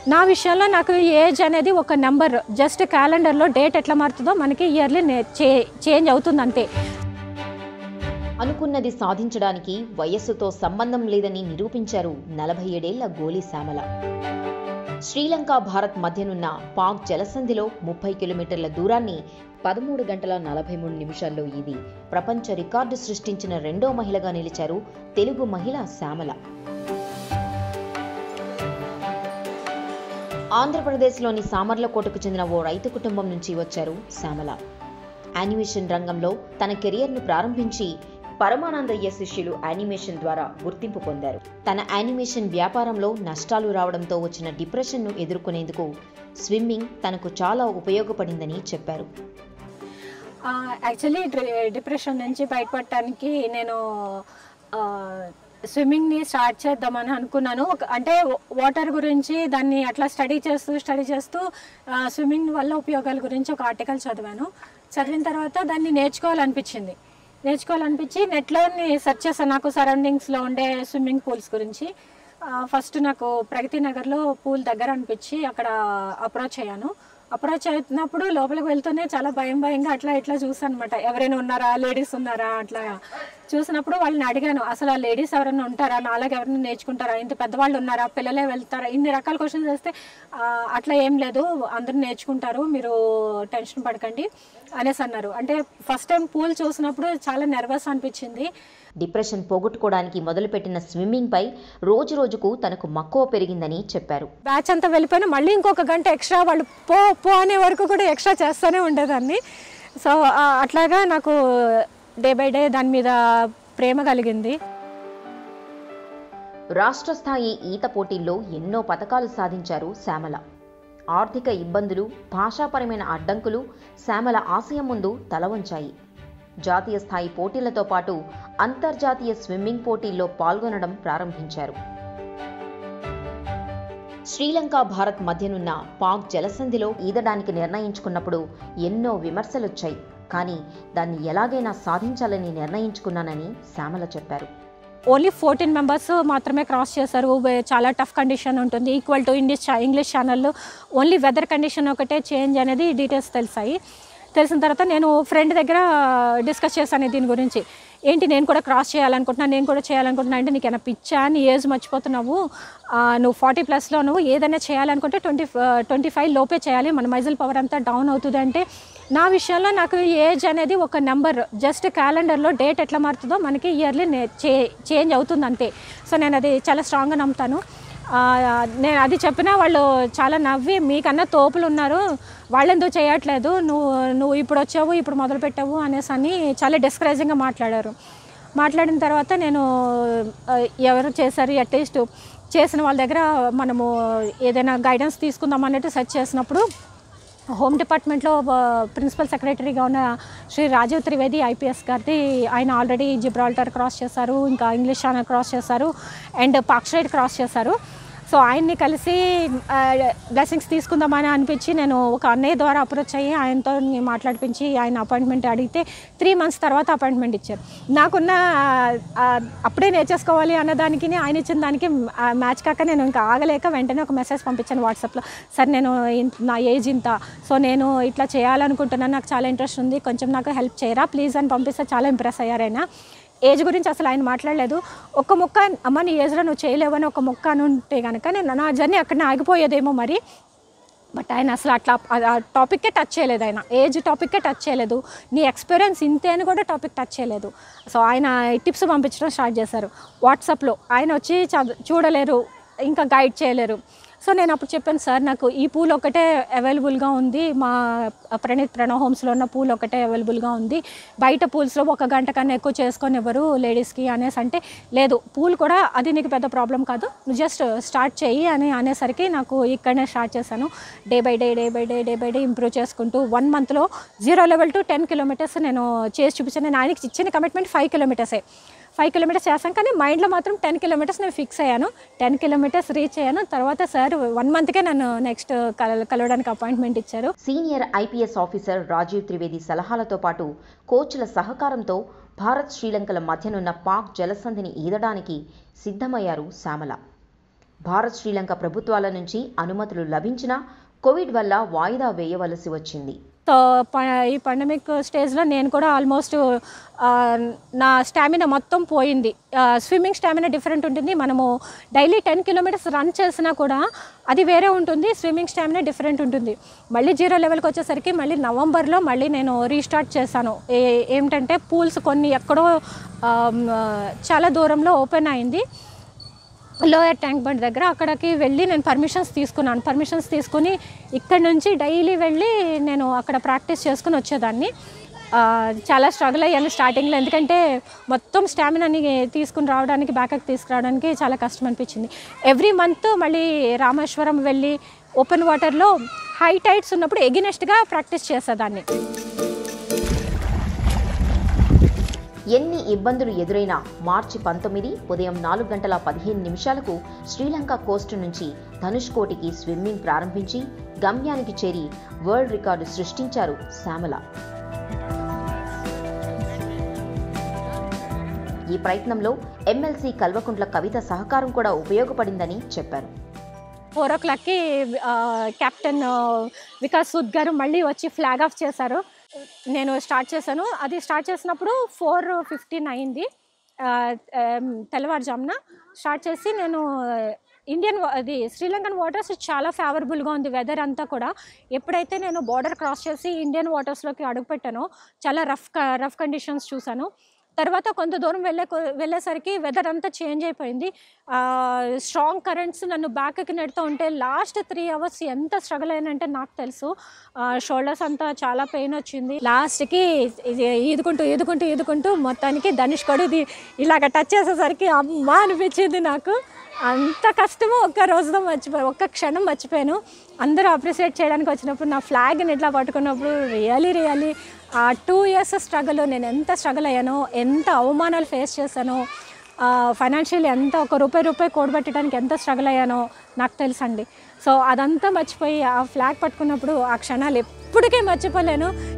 నా విషయంలో నాకు ఏజ్ అనేది ఒక నెంబర్, జస్ట్ క్యాలెండర్లో డేట్ ఎట్లా మారుతుందో మనకి ఇయర్లీ చేంజ్ అవుతుంది అంతే. అనుకున్నది సాధించడానికి వయస్సుతో సంబంధం లేదని నిరూపించారు 47 ఏళ్ల గోలి శ్యామల. శ్రీలంక భారత్ మధ్యనున్న పాక్ జలసంధిలో 30 కిలోమీటర్ల దూరాన్ని 13 గంటల 43 నిమిషాల్లో ఇది ప్రపంచ రికార్డు సృష్టించిన రెండో మహిళగా నిలిచారు తెలుగు మహిళ శ్యామల. ఆంధ్రప్రదేశ్లోని సామర్లకోటకు చెందిన ఓ రైతు కుటుంబం నుంచి వచ్చారు శ్యామల. యానిమేషన్ రంగంలో తన కెరియర్ను ప్రారంభించి పరమానందయ్య శిష్యులు యానిమేషన్ ద్వారా గుర్తింపు పొందారు. తన యానిమేషన్ వ్యాపారంలో నష్టాలు రావడంతో వచ్చిన డిప్రెషన్ను ఎదుర్కొనేందుకు స్విమ్మింగ్ తనకు చాలా ఉపయోగపడిందని చెప్పారు. యాక్చువల్లీ డిప్రెషన్ నుంచి బయటపడటానికి నేను స్విమ్మింగ్ని స్టార్ట్ చేద్దామని అనుకున్నాను. అంటే వాటర్ గురించి దాన్ని అట్లా స్టడీ చేస్తూ స్విమ్మింగ్ వల్ల ఉపయోగాల గురించి ఒక ఆర్టికల్ చదివిన తర్వాత దాన్ని నేర్చుకోవాలనిపించి నెట్లో సెర్చ్ చేశాను. నాకు సరౌండింగ్స్లో ఉండే స్విమ్మింగ్ పూల్స్ గురించి ఫస్ట్ నాకు ప్రగతి నగర్లో పూల్ దగ్గర అనిపించి అక్కడ అప్రోచ్ అయినప్పుడు లోపలికి వెళ్తూనే చాలా భయంగా అట్లా ఇట్లా చూసాను అనమాట. ఎవరైనా ఉన్నారా, లేడీస్ ఉన్నారా, అట్లా చూసినప్పుడు వాళ్ళని అడిగాను, అసలు ఆ లేడీస్ ఎవరైనా ఉంటారా, నాలాగా ఎవరైనా నేర్చుకుంటారా, ఇంత పెద్దవాళ్ళు ఉన్నారా, పిల్లలే వెళ్తారా, ఇన్ని రకాల క్వశ్చన్స్ వేస్తే అట్లా ఏం లేదు, అందరూ నేర్చుకుంటారు, మీరు టెన్షన్ పడకండి అనేసి అన్నారు. అంటే ఫస్ట్ టైం పూల్ చూసినప్పుడు చాలా నర్వస్ అనిపించింది. డిప్రెషన్ పోగొట్టుకోవడానికి మొదలుపెట్టిన స్విమ్మింగ్ పై రోజు రోజుకు తనకు మక్కువ పెరిగిందని చెప్పారు. బ్యాచ్ అంతా వెళ్ళిపోయినా మళ్ళీ ఇంకొక గంట ఎక్స్ట్రా వాళ్ళు పో అనే వరకు కూడా ఎక్స్ట్రా చేస్తూనే ఉండేదాన్ని. సో అట్లాగా నాకు డే బై డే దాని మీద ప్రేమ కలిగింది. రాష్ట్ర స్థాయి ఈత పోటీల్లో ఎన్నో పతకాలు సాధించారు శ్యామల. ఆర్థిక ఇబ్బందులు, భాషాపరమైన అడ్డంకులు శ్యామల ఆశయం ముందు తల వంచాయి. జాతీయ స్థాయి పోటీలతో పాటు అంతర్జాతీయ స్విమ్మింగ్ పోటీల్లో పాల్గొనడం ప్రారంభించారు. శ్రీలంక భారత్ మధ్యనున్న పాక్ జలసంధిలో ఈదడానికి నిర్ణయించుకున్నప్పుడు ఎన్నో విమర్శలొచ్చాయి. కానీ దాన్ని ఎలాగైనా సాధించాలని నిర్ణయించుకున్నానని శ్యామల చెప్పారు. ఓన్లీ 14 మెంబర్స్ మాత్రమే క్రాస్ చేశారు. చాలా టఫ్ కండిషన్ ఉంటుంది. ఈక్వల్ టు ఇంగ్లీష్ ఛానల్లో ఓన్లీ వెదర్ కండిషన్ ఒకటే చేంజ్ అనేది డీటెయిల్స్ తెలిసిన తర్వాత నేను ఫ్రెండ్ దగ్గర డిస్కస్ చేశాను దీని గురించి. ఏంటి నేను కూడా క్రాస్ చేయాలనుకుంటున్నా అంటే నీకు ఏమైనా పిచ్చా, నీ ఏజ్ మర్చిపోతున్నావు, నువ్వు 40+ నువ్వు ఏదైనా చేయాలనుకుంటే 25 లోపే చేయాలి, మన మజిల్ పవర్ అంతా డౌన్ అవుతుంది అంటే. నా విషయంలో నాకు ఏజ్ అనేది ఒక నెంబర్, జస్ట్ క్యాలెండర్లో డేట్ ఎట్లా మారుతుందో మనకి ఇయర్లీ చేంజ్ అవుతుంది అంతే. సో నేను అది చాలా స్ట్రాంగ్గా నమ్ముతాను. నేను అది చెప్పినా వాళ్ళు చాలా నవ్వి, మీకన్నా తోపులు ఉన్నారు, వాళ్ళెందుకు చేయట్లేదు, నువ్వు ఇప్పుడు వచ్చావు, ఇప్పుడు మొదలు పెట్టావు అనేసి అని చాలా డిస్కరేజింగ్గా మాట్లాడిన తర్వాత నేను ఎవరు చేశారు, అట్లీస్ట్ చేసిన వాళ్ళ దగ్గర మనము ఏదైనా గైడెన్స్ తీసుకుందాం అన్నట్టు సెర్చ్ చేసినప్పుడు హోమ్ డిపార్ట్మెంట్లో ప్రిన్సిపల్ సెక్రటరీగా ఉన్న శ్రీ రాజీవ్ త్రివేది ఐపీఎస్ గారిది, ఆయన ఆల్రెడీ జిబ్రాల్టర్ క్రాస్ చేశారు, ఇంకా ఇంగ్లీష్ ఛానల్ క్రాస్ చేశారు, అండ్ పాక్ స్ట్రైట్ క్రాస్ చేశారు. సో ఆయన్ని కలిసి బ్లెస్సింగ్స్ తీసుకుందామని అనిపించి నేను ఒక అన్నయ్య ద్వారా అప్రోచ్ అయ్యి ఆయనతో మాట్లాడిపించి ఆయన అపాయింట్మెంట్ అడిగితే 3 months తర్వాత అపాయింట్మెంట్ ఇచ్చారు. నాకున్న అప్పుడే నేర్చేసుకోవాలి అన్నదానికి ఆయన ఇచ్చిన దానికి మ్యాచ్ కాక నేను ఇంకా ఆగలేక వెంటనే ఒక మెసేజ్ పంపించాను వాట్సాప్లో, సార్ నేను నా ఏజ్ ఇంత, సో నేను ఇట్లా చేయాలనుకుంటున్నాను, నాకు చాలా ఇంట్రెస్ట్ ఉంది, కొంచెం నాకు హెల్ప్ చేయరా ప్లీజ్ అని పంపిస్తే చాలా ఇంప్రెస్ అయ్యారు ఆయన. ఏజ్ గురించి అసలు ఆయన మాట్లాడలేదు. ఒక్క మొక్క అమ్మ నీ ఏజ్లో నువ్వు చేయలేవని ఒక మొక్క అని ఉంటే కనుక నేను నా జర్నీ అక్కడనే ఆగిపోయేదేమో మరి. బట్ ఆయన అసలు అట్లా ఆ టాపిక్కే టచ్ చేయలేదు, ఆయన ఏజ్ టాపిక్కే టచ్ చేయలేదు, నీ ఎక్స్పీరియన్స్ ఇంతే అని కూడా టాపిక్ టచ్ చేయలేదు. సో ఆయన టిప్స్ పంపించడం స్టార్ట్ చేశారు వాట్సాప్లో. ఆయన వచ్చి చూడలేరు, ఇంకా గైడ్ చేయలేరు. సో నేను అప్పుడు చెప్పాను, సార్ నాకు ఈ పూల్ ఒకటే అవైలబుల్గా ఉంది, మా ప్రణవ్ హోమ్స్లో ఉన్న పూల్ ఒకటే అవైలబుల్గా ఉంది, బయట పూల్స్లో 1 గంట కన్నా ఎక్కువ చేసుకొని ఎవరు లేడీస్కి అనేసి అంటే, లేదు పూల్ కూడా అది నీకు పెద్ద ప్రాబ్లం కాదు, నువ్వు జస్ట్ స్టార్ట్ చెయ్యి అని అనేసరికి నాకు ఇక్కడనే స్టార్ట్ చేశాను. డే బై డే ఇంప్రూవ్ చేసుకుంటూ 1 monthలో 0 level to 10 kilometers నేను చేసి చూపించాను. నేను ఆయనకి ఇచ్చిన కమిట్మెంట్ 5 kilometers. 5 kilometers చేశాను, కానీ మైండ్లో మాత్రం 10 kilometers నేను ఫిక్స్ అయ్యాను. 10 kilometers రీచ్ అయ్యాను. తర్వాత సార్ 1 monthకే నన్ను నెక్స్ట్ కలవడానికి అపాయింట్మెంట్ ఇచ్చారు. Senior IPS officer Rajiv Trivedi సలహాలతో పాటు కోచ్ల సహకారంతో భారత్ శ్రీలంకల మధ్యనున్న పాక్ జలసంధిని ఈదడానికి సిద్ధమయ్యారు శ్యామల. భారత్ శ్రీలంక ప్రభుత్వాల నుంచి అనుమతులు లభించినా కోవిడ్ వల్ల వాయిదా వేయవలసి వచ్చింది. సో ఈ పాండమిక్ స్టేజ్లో నేను కూడా ఆల్మోస్ట్ నా స్టామినా మొత్తం పోయింది. స్విమ్మింగ్ స్టామినా డిఫరెంట్ ఉంటుంది. మనము డైలీ 10 కిలోమీటర్స్ రన్ చేసినా కూడా అది వేరే ఉంటుంది. స్విమ్మింగ్ స్టామినా డిఫరెంట్ ఉంటుంది. మళ్ళీ 0 లెవెల్కి వచ్చేసరికి మళ్ళీ నవంబర్లో మళ్ళీ నేను రీస్టార్ట్ చేశాను. ఏమిటంటే పూల్స్ కొన్ని ఎక్కడో చాలా దూరంలో ఓపెన్ అయింది, లోయర్ ట్యాంక్ బండ్ దగ్గర. అక్కడికి వెళ్ళి నేను పర్మిషన్స్ తీసుకుని ఇక్కడ నుంచి డైలీ వెళ్ళి నేను అక్కడ ప్రాక్టీస్ చేసుకుని వచ్చేదాన్ని. చాలా స్ట్రగుల్ అయ్యాను స్టార్టింగ్లో, ఎందుకంటే మొత్తం స్టామినాని తీసుకుని రావడానికి, బ్యాకప్ తీసుకురావడానికి చాలా కష్టం అనిపించింది. ఎవ్రీ మంత్ మళ్ళీ రామేశ్వరం వెళ్ళి ఓపెన్ వాటర్లో హై టైడ్స్ ఉన్నప్పుడు ఎగినెస్ట్గా ప్రాక్టీస్ చేసేదాన్ని. ఎన్ని ఇబ్బందులు ఎదురైనా మార్చి 19 ఉదయం 4:15 శ్రీలంక కోస్ట్ నుంచి ధనుష్కోటికి స్విమ్మింగ్ ప్రారంభించి గమ్యానికి చేరి వరల్డ్ రికార్డు సృష్టించారు శ్యామల. ఈ ప్రయత్నంలో ఎమ్మెల్సీ కల్వకుంట్ల కవిత సహకారం కూడా ఉపయోగపడిందని చెప్పారు. 4 o'clockకి కెప్టెన్ వికాస్ సూద్ గారు మళ్ళీ వచ్చి ఫ్లాగ్ ఆఫ్ చేశారు. నేను స్టార్ట్ చేశాను. అది స్టార్ట్ చేసినప్పుడు 4:15 అయింది తెల్లవారుజామున. స్టార్ట్ చేసి నేను శ్రీలంకన్ వాటర్స్ చాలా ఫేవరబుల్గా ఉంది వెదర్ అంతా కూడా. ఎప్పుడైతే నేను బార్డర్ క్రాస్ చేసి ఇండియన్ వాటర్స్లోకి అడుగుపెట్టానో చాలా రఫ్ కండిషన్స్ చూశాను. తర్వాత కొంత దూరం వెళ్ళేసరికి వెదర్ అంతా చేంజ్ అయిపోయింది. స్ట్రాంగ్ కరెంట్స్ నన్ను బ్యాక్కి నెడుతూ ఉంటే లాస్ట్ 3 hours ఎంత స్ట్రగుల్ అయినంటే నాకు తెలుసు. షోల్డర్స్ అంతా చాలా పెయిన్ వచ్చింది. లాస్ట్కి ఈదుకుంటూ మొత్తానికి ధనుష్కోడి ఇది ఇలాగ టచ్ చేసేసరికి అమ్మ అనిపించింది నాకు. అంత కష్టమో ఒక్క క్షణం మర్చిపోయాను. అందరూ అప్రిషియేట్ చేయడానికి వచ్చినప్పుడు నా ఫ్లాగ్ని ఇట్లా పట్టుకున్నప్పుడు రియలీ ఆ 2 years స్ట్రగుల్, నేను ఎంత స్ట్రగుల్ అయ్యానో, ఎంత అవమానాలు ఫేస్ చేశానో, ఫైనాన్షియల్లీ ఎంత ఒక రూపాయి కూడబెట్టడానికి ఎంత స్ట్రగుల్ అయ్యానో నాకు తెలుసండి. సో అదంతా మర్చిపోయి ఆ ఫ్లాగ్ పట్టుకున్నప్పుడు ఆ క్షణాలు ఎప్పటికీ మర్చిపోలేను.